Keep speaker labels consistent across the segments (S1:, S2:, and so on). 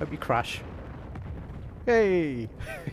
S1: Hope you crash. Yay!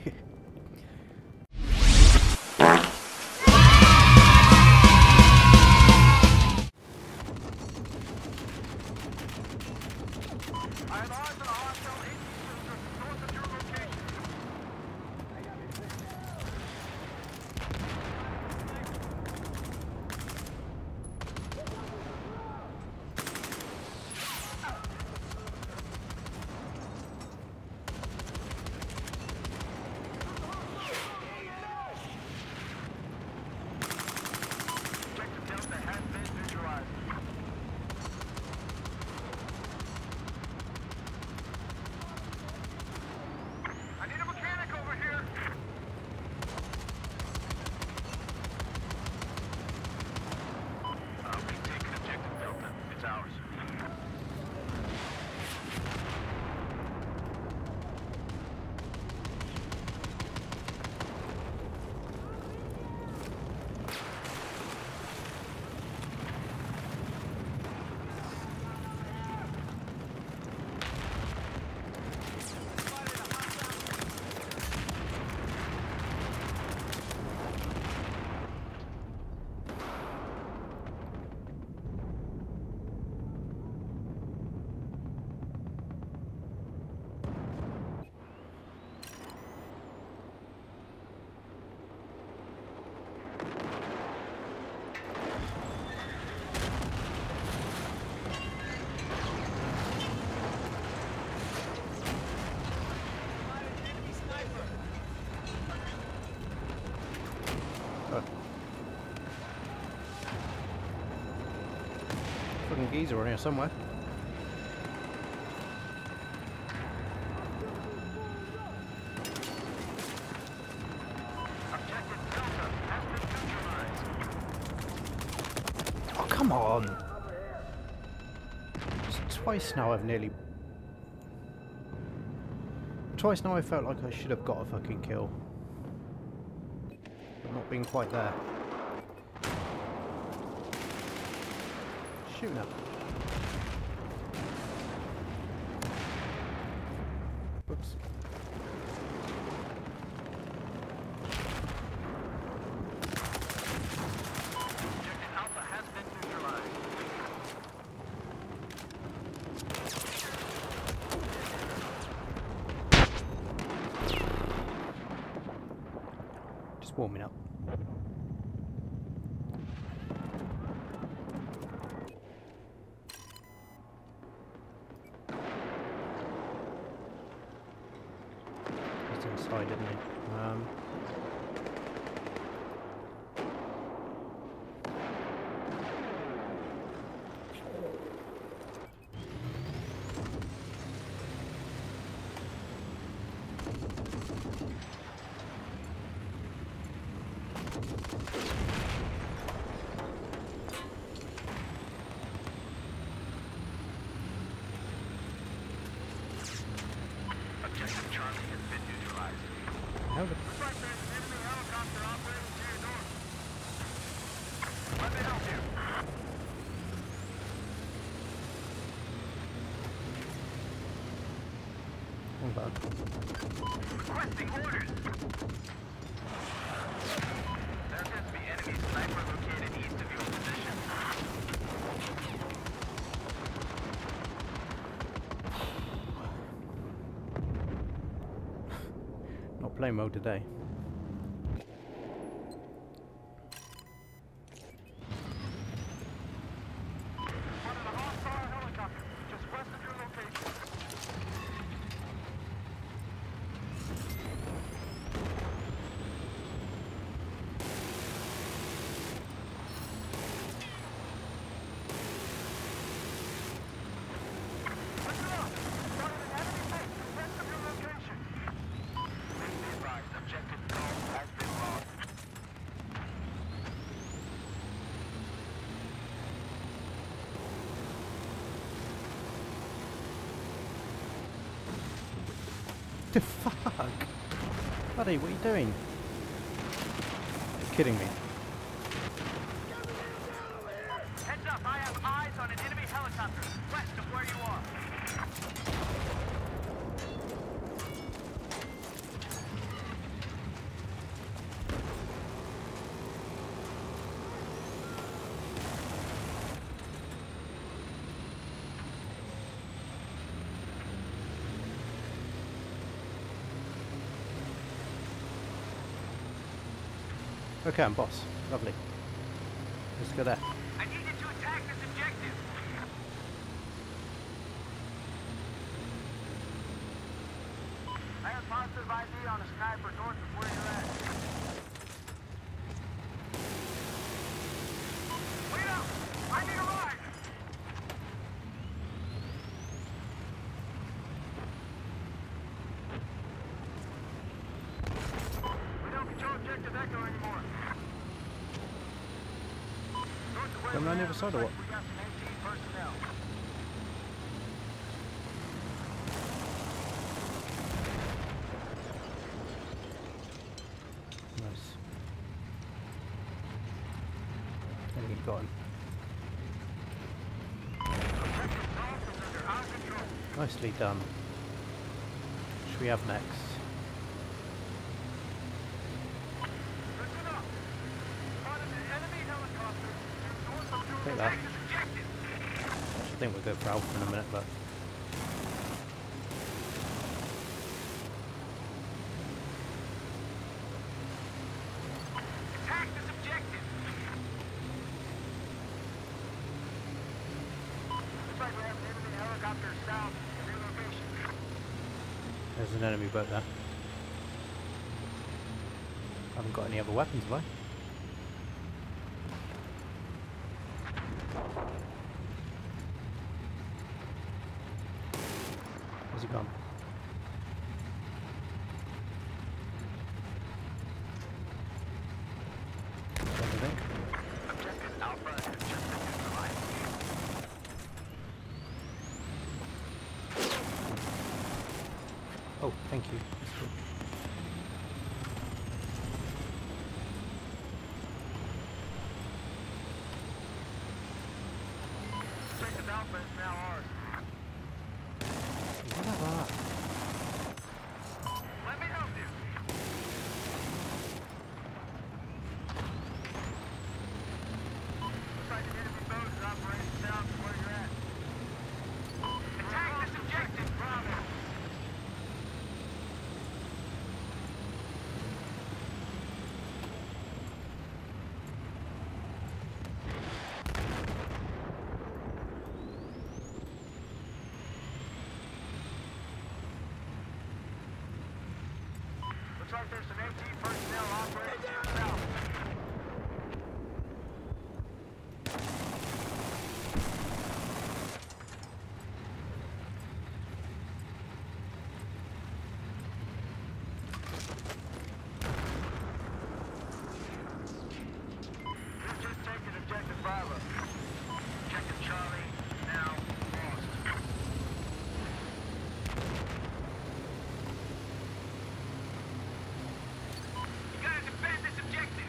S1: Fucking geezer around here somewhere. Oh, come on! It's twice now I've nearly... Twice now I felt like I should have got a fucking kill. But not being quite there. Shooting up. Whoops.
S2: Alpha has been neutralized.
S1: Just warming up. Inside, didn't he?
S2: Objective Charlie has been neutralized.
S1: How the...
S2: Enemy helicopter operating to your north. Let me help you.
S1: Wrong button.
S2: Requesting orders. There appears to be enemy sniper located east of your position.
S1: Not playing mode today.
S2: One of the hostile helicopters just west of your location. Look it up. Spotted an enemy base just west of your location. Please be advised, objective goal has been lost.
S1: The fuck? Buddy, what are you doing? You're kidding me.
S2: Heads up, I have eyes on an enemy helicopter west of where you are.
S1: Okay, I'm boss. Lovely. Let's go there.
S2: I need you to attack this objective. I have positive ID on a sniper north of where you're at. Wait up! I need a ride! We don't control objective Echo anymore. North of where
S1: Coming
S2: we're
S1: on the
S2: at,
S1: other side or
S2: looks
S1: what?
S2: like we got some AT personnel.
S1: Nice. I think you've got him.
S2: Objective North is under our control.
S1: Nicely done. What should we have next?
S2: Listen up. Spotted an enemy helicopter north of your
S1: Take that.
S2: objective.
S1: I think we'll go for Alpha in a minute, but
S2: Attack this objective. Looks like we have an enemy helicopter south of your location.
S1: there's an enemy boat there. Haven't got any other weapons, have I? Where's he gone? Everything.
S2: Objective Alpha has just been neutralized.
S1: Oh, thank you. That's cool.
S2: Objective Alpha is now ours.
S1: What about that?
S2: Let me help you. Looks like an enemy boat is operating south of where you're at. Attack this objective, Bravo. Looks like there's some AT personnel operating to your south. We've just taken objective Bravo. Objective Charlie now lost. You gotta defend this objective.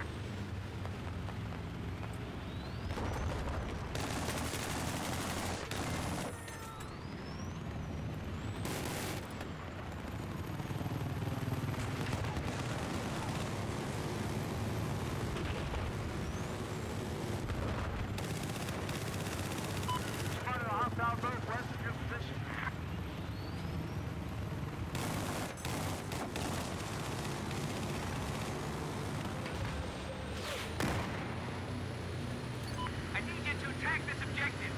S2: Spotted a hostile boat west of your position. I need you to attack this objective.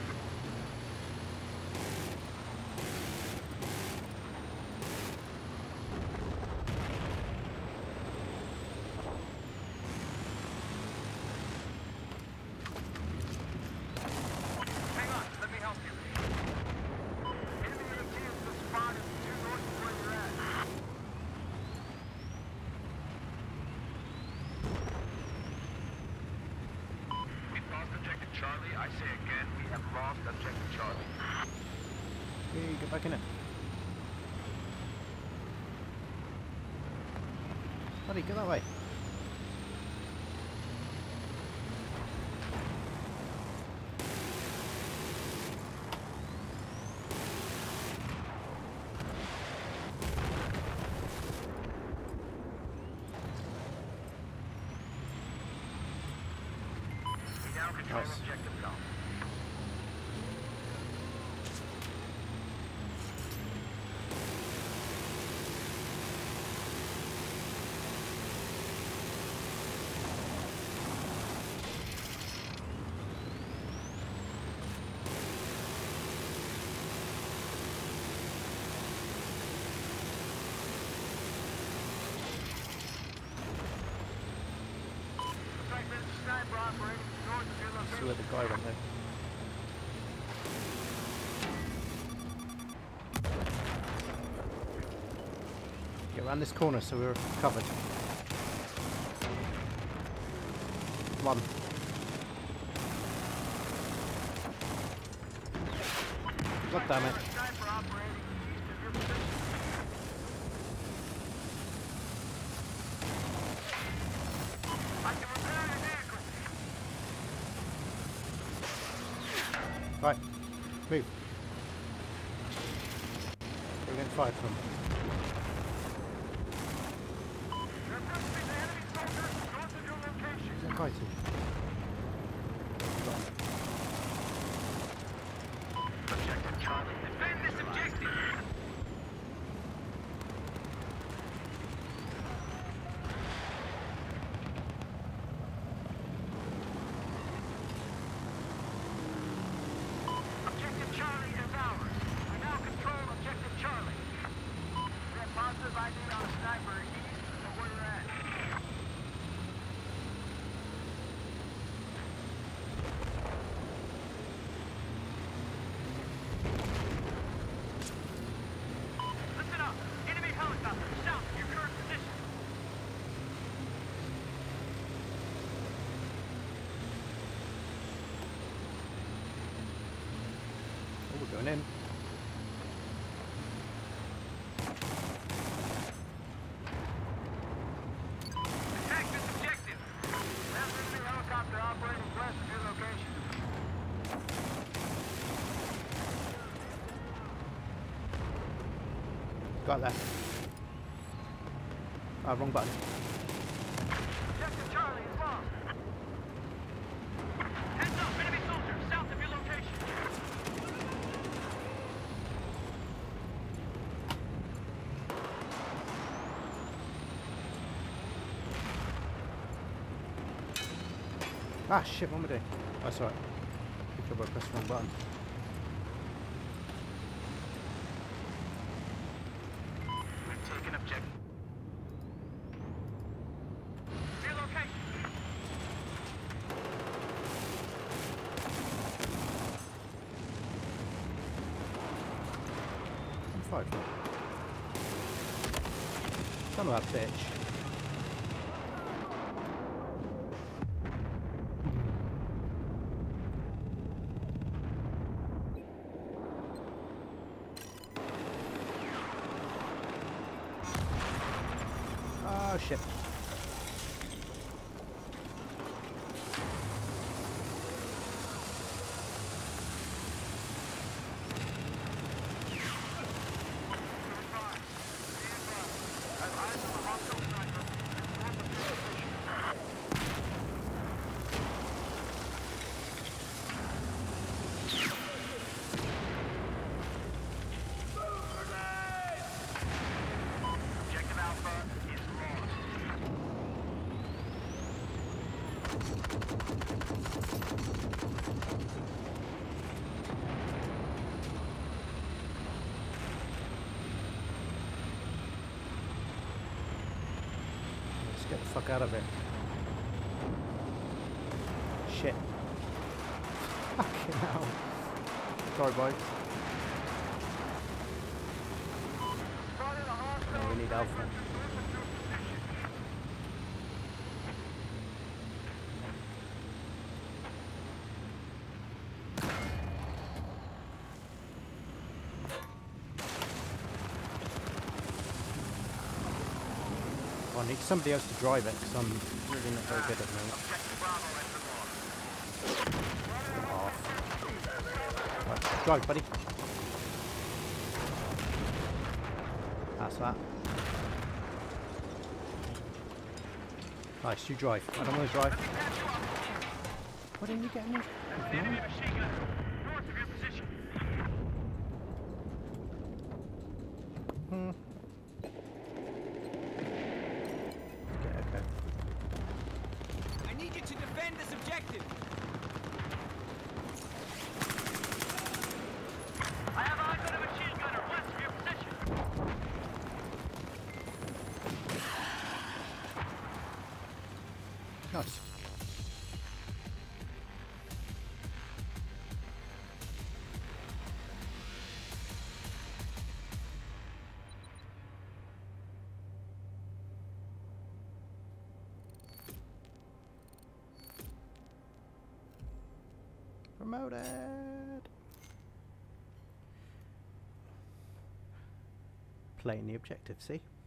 S2: Hang on, let me help you. Enemy AT has been spotted due north of where you're at. We've lost objective Charlie. I say again, we have lost objective Charlie.
S1: Hey, get back in it. Buddy, go that way.
S2: We now control
S1: Nice.
S2: objective Golf.
S1: where I went though. Get around this corner so we're covered. Come on. God damn it.
S2: Sniper operating east of your position. I can repair your vehicle.
S1: Right, move. We're getting fired from.
S2: There appears to be an enemy soldier north of your location.
S1: Where's that guy to?
S2: Objective Charlie. Defend this objective. Objective Charlie is ours. We now control Objective Charlie. We have positive ID on a sniper east of where you're at. Listen up. Enemy helicopter south of your current position.
S1: Oh, we're going in.
S2: Attack this objective. There's an enemy helicopter operating west of your location.
S1: Got that. Ah, wrong button.
S2: Objective Charlie is lost. Heads up, enemy soldier south of your location.
S1: Ah, shit, what am I doing? Oh, sorry. Good job I pressed the wrong button.
S2: We've taken objective. Your location.
S1: I'm fired from. Son of that bitch. Oh shit.
S2: Objective Alpha is lost.
S1: Let's get the fuck out of here. Shit. Fucking hell. Sorry, boys.
S2: Spotted a hostile
S1: No, we need Alpha.
S2: north of your position.
S1: I need somebody else to drive it because I'm really not very good at the moment.
S2: Objective Bravo has been lost.
S1: Off. Right, drive, buddy. That's that. Nice, you drive. I don't want to drive. Why didn't you get in there?
S2: That's the enemy machine gunner north of your position.
S1: Hmm. Okay.
S3: I need you to defend this objective.
S2: I have eyes on a machine gunner west of your position.
S1: Nice. Promoted! Playing the objective, see?